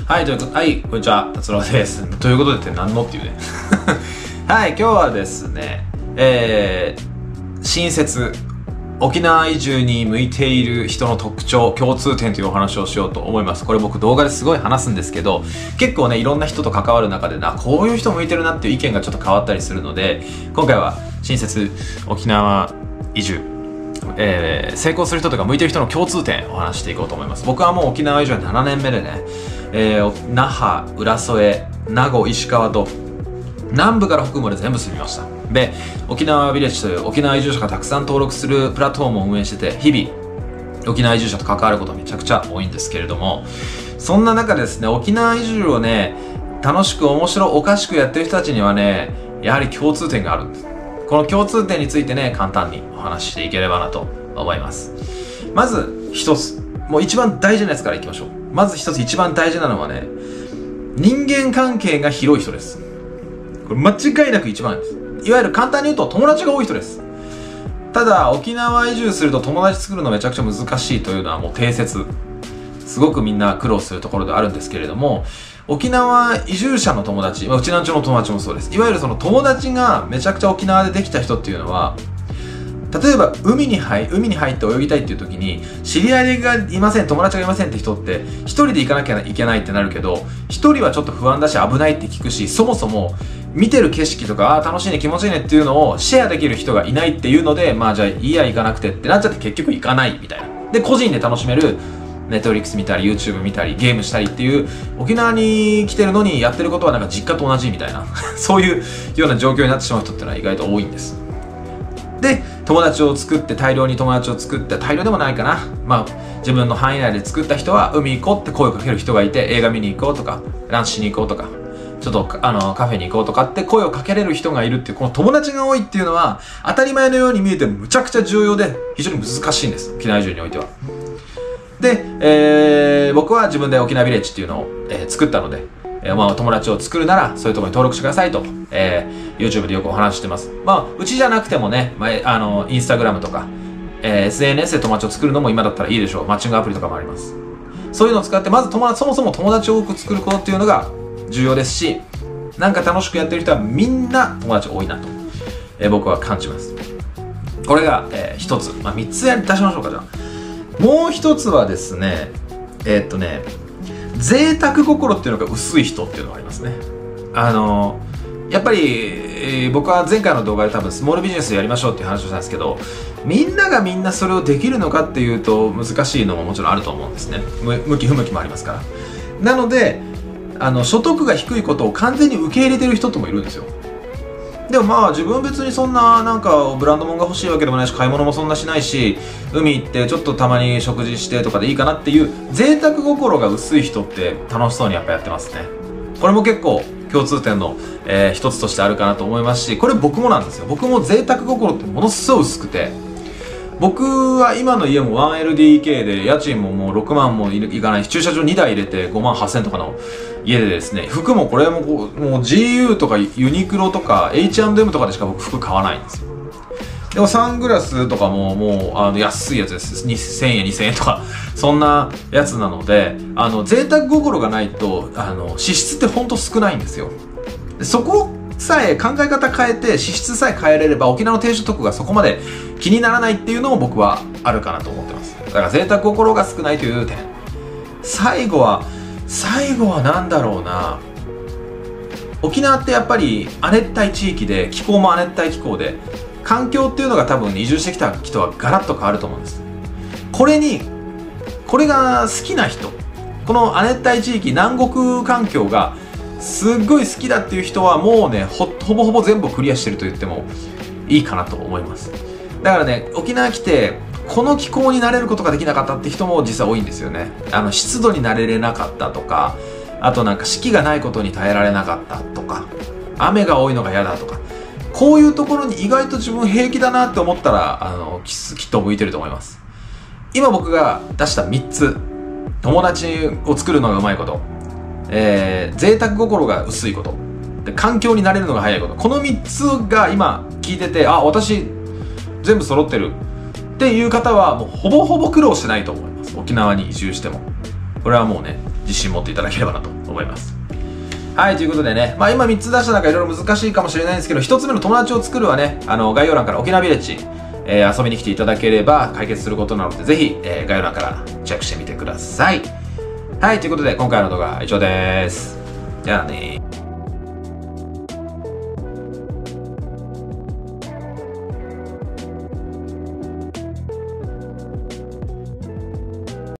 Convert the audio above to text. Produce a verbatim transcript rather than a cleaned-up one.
はい、ということで、はい、こんにちは、達郎です。ということでって何のっていうね。はい、今日はですね、えー、新設、沖縄移住に向いている人の特徴、共通点というお話をしようと思います。これ僕動画ですごい話すんですけど、結構ね、いろんな人と関わる中でな、こういう人向いてるなっていう意見がちょっと変わったりするので、今回は新設、沖縄移住、えー、成功する人とか向いてる人の共通点をお話していこうと思います。僕はもう沖縄移住ななねんめでね、えー、那覇、浦添、名護、石川と南部から北部まで全部住みました。で、沖縄ビレッジという沖縄移住者がたくさん登録するプラットフォームを運営してて、日々沖縄移住者と関わることめちゃくちゃ多いんですけれども、そんな中ですね、沖縄移住をね、楽しく面白おかしくやってる人たちにはね、やはり共通点があるんです。この共通点についてね、簡単にお話ししていければなと思います。まず一つ、もう一番大事なやつからいきましょう。まず一つ一番大事なのはね、人間関係が広い人です。これ間違いなく一番です。いわゆる簡単に言うと友達が多い人です。ただ沖縄移住すると友達作るのめちゃくちゃ難しいというのはもう定説。すごくみんな苦労するところであるんですけれども、沖縄移住者の友達、まあ、うちなんちょの友達もそうです。いわゆるその友達がめちゃくちゃ沖縄でできた人っていうのは、例えば海に入海に入って泳ぎたいっていう時に知り合いがいません、友達がいませんって人って一人で行かなきゃいけないってなるけど、一人はちょっと不安だし危ないって聞くし、そもそも見てる景色とか、ああ楽しいね気持ちいいねっていうのをシェアできる人がいないっていうので、まあじゃあいいや行かなくてってなっちゃって結局行かないみたいな。で個人で楽しめるネットフリックス見たり YouTube 見たりゲームしたりっていう、沖縄に来てるのにやってることはなんか実家と同じみたいなそういうような状況になってしまう人ってのは意外と多いんです。で友達を作って、大量に友達を作って、大量でもないかな、まあ自分の範囲内で作った人は海行こうって声をかける人がいて、映画見に行こうとかランチしに行こうとかちょっとあのカフェに行こうとかって声をかけれる人がいるっていう、この友達が多いっていうのは当たり前のように見えてむちゃくちゃ重要で非常に難しいんです、沖縄移住においては。で、えー、僕は自分で沖縄ビレッジっていうのを、えー、作ったので、えー、まあ友達を作るならそういうところに登録してくださいと、えー、YouTube でよくお話してます。まあうちじゃなくてもね、まあ、あのインスタグラムとか、えー、エスエヌエス で友達を作るのも今だったらいいでしょう。マッチングアプリとかもあります。そういうのを使ってまず友達、そもそも友達を多く作ることっていうのが重要ですし、なんか楽しくやってる人はみんな友達多いなと、えー、僕は感じます。これが、えー、一つ、まあ三つやり出しましょうか。じゃあもう一つはですね、えー、っとね贅沢心っていうのが薄い人っていうのがありますね。あのー、やっぱり、えー、僕は前回の動画で多分スモールビジネスやりましょうっていう話をしたんですけど、みんながみんなそれをできるのかっていうと難しいのももちろんあると思うんですね。向き不向きもありますから。なのであの所得が低いことを完全に受け入れてる人ともいるんですよ。でもまあ自分別にそんななんかブランド物が欲しいわけでもないし、買い物もそんなしないし、海行ってちょっとたまに食事してとかでいいかなっていう贅沢心が薄い人って楽しそうにやっぱやってますね。これも結構共通点の、えー、一つとしてあるかなと思いますし、これ僕もなんですよ。僕も贅沢心ってものすごい薄くて、僕は今の家も ワンエルディーケー で家賃ももうろくまんもいかないし、駐車場にだい入れてごまんはっせんとかの家でですね、服もこれもこうもう ジーユー とかユニクロとか エイチアンドエム とかでしか僕服買わないんですよ。でもサングラスとかももうあの安いやつです。せんえんにせんえんとかそんなやつなので、あの贅沢心がないとあの支出ってほんと少ないんですよ。そこさえ考え方変えて支出さえ変えれれば沖縄の低所得がそこまで気にならないっていうのも僕はあるかなと思ってます。だから贅沢心が少ないという点。最後は最後は何だろうな、沖縄ってやっぱり亜熱帯地域で気候も亜熱帯気候で環境っていうのが多分移住してきた人はガラッと変わると思うんです。これにこれが好きな人、この亜熱帯地域南国環境がすっごい好きだっていう人はもうね ほ, ほぼほぼ全部クリアしてると言ってもいいかなと思います。だからね、沖縄来てこの気候になれることができなかったって人も実は多いんですよね。あの湿度に慣れれなかったとか、あとなんか四季がないことに耐えられなかったとか、雨が多いのが嫌だとか、こういうところに意外と自分平気だなって思ったらあのきっと向いてると思います。今僕が出したみっつ、友達を作るのがうまいこと、えー、贅沢心が薄いこと、で環境に慣れるのが早いこと、このみっつが今聞いてて、あ、私全部揃ってるっていう方はもうほぼほぼ苦労してないと思います。沖縄に移住してもこれはもうね自信持っていただければなと思います。はい、ということでね、まあ今みっつ出した中いろいろ難しいかもしれないんですけど、ひとつめの友達を作るはね、あの、概要欄から沖縄ビレッジ、えー、遊びに来ていただければ解決することなので、ぜひ、えー、概要欄からチェックしてみてください。はい、ということで今回の動画は以上です。じゃあねー。